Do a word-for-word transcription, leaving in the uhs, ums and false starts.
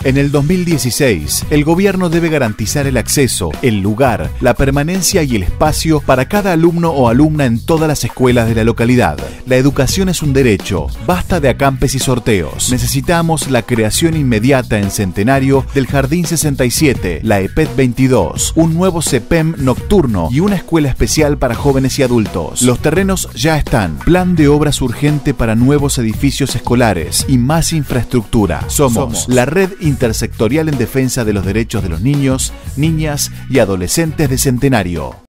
En el dos mil dieciséis, el gobierno debe garantizar el acceso, el lugar, la permanencia y el espacio para cada alumno o alumna en todas las escuelas de la localidad. La educación es un derecho. Basta de acampes y sorteos. Necesitamos la creación inmediata en Centenario del Jardín sesenta y siete, la E P E T veintidós, un nuevo C P E M nocturno y una escuela especial para jóvenes y adultos. Los terrenos ya están. Plan de obras urgente para nuevos edificios escolares y más infraestructura. Somos, Somos la red intersectorial en defensa de los derechos de los niños, niñas y adolescentes de Centenario.